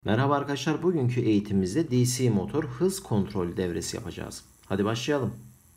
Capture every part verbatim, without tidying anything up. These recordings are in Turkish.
Merhaba arkadaşlar, bugünkü eğitimimizde D C motor hız kontrol devresi yapacağız. Hadi başlayalım.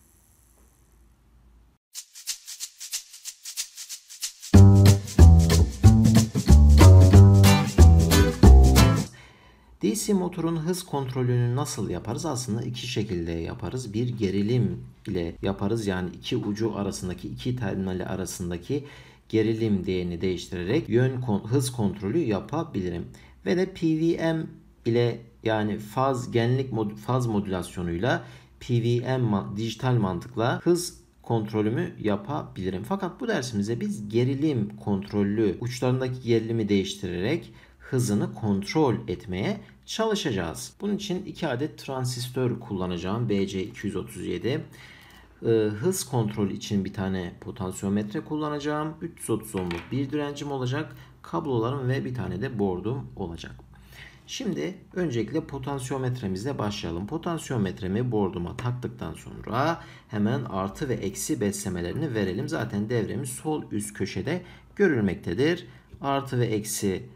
D C motorun hız kontrolünü nasıl yaparız? Aslında iki şekilde yaparız. Bir, gerilim ile yaparız. Yani iki ucu arasındaki, iki terminali arasındaki gerilim değerini değiştirerek yön hız kontrolü yapabilirim. Ve de P V M ile, yani faz genlik mod, faz modülasyonuyla P V M dijital mantıkla hız kontrolümü yapabilirim. Fakat bu dersimizde biz gerilim kontrollü uçlarındaki gerilimi değiştirerek hızını kontrol etmeye çalışacağız. Bunun için iki adet transistör kullanacağım. B C iki yüz otuz yedi. Ee, hız kontrol için bir tane potansiyometre kullanacağım. üç yüz otuz ohmluk bir direncim olacak. Kablolarım ve bir tane de board'um olacak. Şimdi öncelikle potansiyometremizle başlayalım. Potansiyometremi board'uma taktıktan sonra hemen artı ve eksi beslemelerini verelim. Zaten devremiz sol üst köşede görülmektedir. Artı ve eksi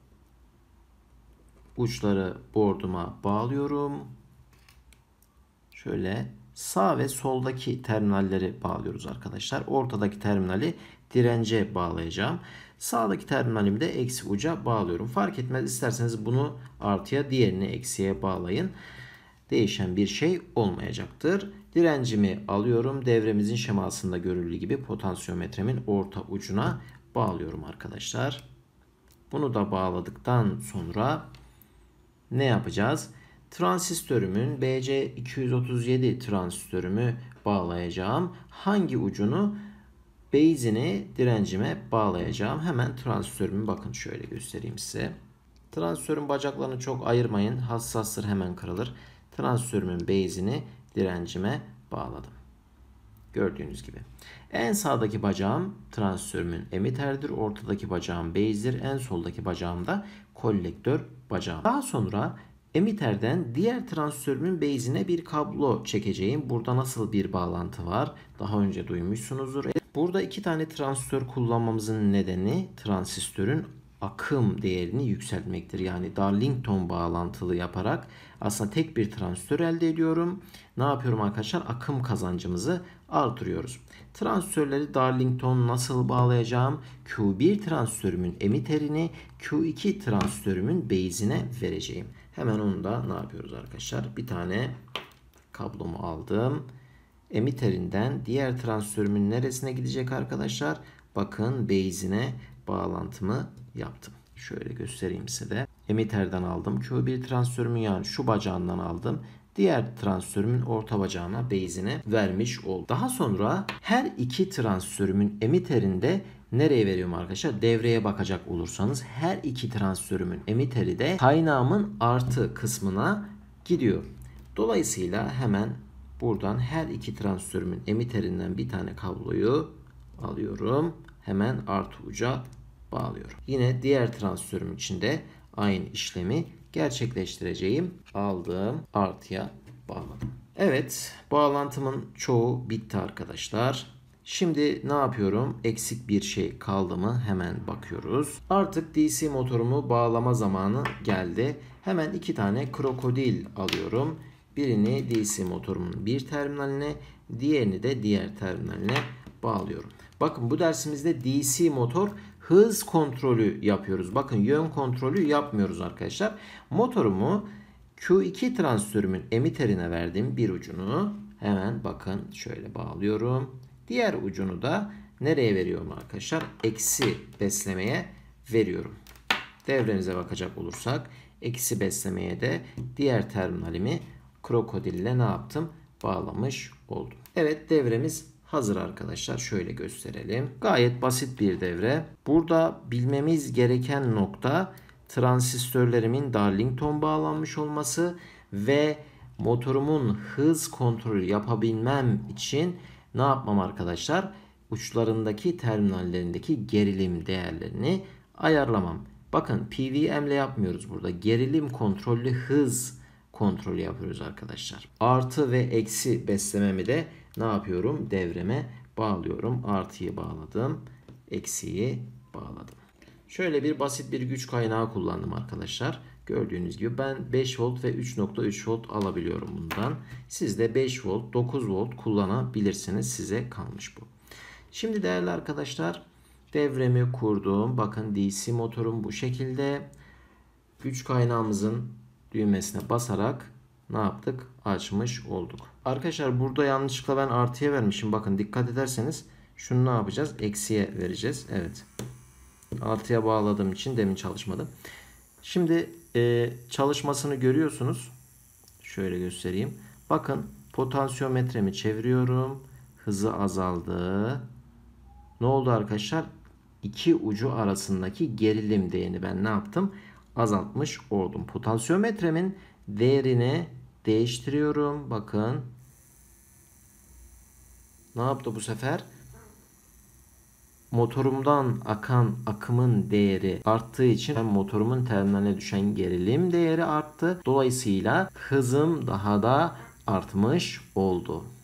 uçları board'uma bağlıyorum. Şöyle sağ ve soldaki terminalleri bağlıyoruz arkadaşlar. Ortadaki terminali dirence bağlayacağım. Sağdaki terminalimi de eksi uca bağlıyorum. Fark etmez, isterseniz bunu artıya, diğerini eksiye bağlayın. Değişen bir şey olmayacaktır. Direncimi alıyorum. Devremizin şemasında görüldüğü gibi potansiyometremin orta ucuna bağlıyorum arkadaşlar. Bunu da bağladıktan sonra ne yapacağız? Transistörümün B C iki yüz otuz yedi transistörümü bağlayacağım. Hangi ucunu? Base'ini direncime bağlayacağım. Hemen transistörümü bakın şöyle göstereyim size. Transistörün bacaklarını çok ayırmayın. Hassastır, hemen kırılır. Transistörümün base'ini direncime bağladım. Gördüğünüz gibi. En sağdaki bacağım transistörümün emitterdir. Ortadaki bacağım base'dir. En soldaki bacağım da kolektör bacağım. Daha sonra emitterden diğer transistörümün base'ine bir kablo çekeceğim. Burada nasıl bir bağlantı var? Daha önce duymuşsunuzdur. Burada iki tane transistör kullanmamızın nedeni transistörün akım değerini yükseltmektir. Yani Darlington bağlantılı yaparak aslında tek bir transistör elde ediyorum. Ne yapıyorum arkadaşlar? Akım kazancımızı artırıyoruz. Transistörleri Darlington nasıl bağlayacağım? Q bir transistörümün emitterini Q iki transistörümün base'ine vereceğim. Hemen onu da ne yapıyoruz arkadaşlar? Bir tane kablomu aldım. Emitterinden diğer transistörümün neresine gidecek arkadaşlar? Bakın base'ine bağlantımı yaptım. Şöyle göstereyim size de. Emitterden aldım. Q bir transistörümün, yani şu bacağından aldım. Diğer transistörümün orta bacağına base'ine vermiş oldum. Daha sonra her iki transistörümün emitterinde nereye veriyorum arkadaşlar? Devreye bakacak olursanız her iki transistörümün emitteri de kaynağımın artı kısmına gidiyor. Dolayısıyla hemen buradan her iki transistörümün emitterinden bir tane kabloyu alıyorum. Hemen artı uca bağlıyorum. Yine diğer transistörüm için de aynı işlemi gerçekleştireceğim. Aldım, artıya bağladım. Evet, bağlantımın çoğu bitti arkadaşlar. Şimdi ne yapıyorum? Eksik bir şey kaldı mı? Hemen bakıyoruz. Artık D C motorumu bağlama zamanı geldi. Hemen iki tane krokodil alıyorum. Birini D C motorumun bir terminaline, diğerini de diğer terminaline bağlıyorum. Bakın bu dersimizde D C motor hız kontrolü yapıyoruz. Bakın yön kontrolü yapmıyoruz arkadaşlar. Motorumu Q iki transistörümün emitterine verdim bir ucunu. Hemen bakın şöyle bağlıyorum. Diğer ucunu da nereye veriyorum arkadaşlar? Eksi beslemeye veriyorum. Devremize bakacak olursak eksi beslemeye de diğer terminalimi krokodille ne yaptım? Bağlamış oldum. Evet, devremiz hazır arkadaşlar. Şöyle gösterelim. Gayet basit bir devre. Burada bilmemiz gereken nokta transistörlerimin Darlington bağlanmış olması ve motorumun hız kontrolü yapabilmem için ne yapmam arkadaşlar? Uçlarındaki terminallerindeki gerilim değerlerini ayarlamam. Bakın P V M ile yapmıyoruz burada. Gerilim kontrollü hız kontrolü yapıyoruz arkadaşlar. Artı ve eksi beslememi de ne yapıyorum? Devreme bağlıyorum. Artıyı bağladım. Eksiyi bağladım. Şöyle bir basit bir güç kaynağı kullandım arkadaşlar. Gördüğünüz gibi ben beş volt ve üç nokta üç volt alabiliyorum bundan. Siz de beş volt, dokuz volt kullanabilirsiniz. Size kalmış bu. Şimdi değerli arkadaşlar, devremi kurdum. Bakın D C motorum bu şekilde. Güç kaynağımızın düğmesine basarak ne yaptık? Açmış olduk. Arkadaşlar burada yanlışlıkla ben artıya vermişim. Bakın dikkat ederseniz şunu ne yapacağız? Eksiye vereceğiz. Evet. Artıya bağladığım için demin çalışmadı. Şimdi e, çalışmasını görüyorsunuz. Şöyle göstereyim. Bakın potansiyometremi çeviriyorum. Hızı azaldı. Ne oldu arkadaşlar? İki ucu arasındaki gerilim değerini ben ne yaptım? Azaltmış oldum. Potansiyometremin değerini değiştiriyorum. Bakın. Ne yaptı bu sefer? Motorumdan akan akımın değeri arttığı için hem motorumun terminaline düşen gerilim değeri arttı. Dolayısıyla hızım daha da artmış oldu.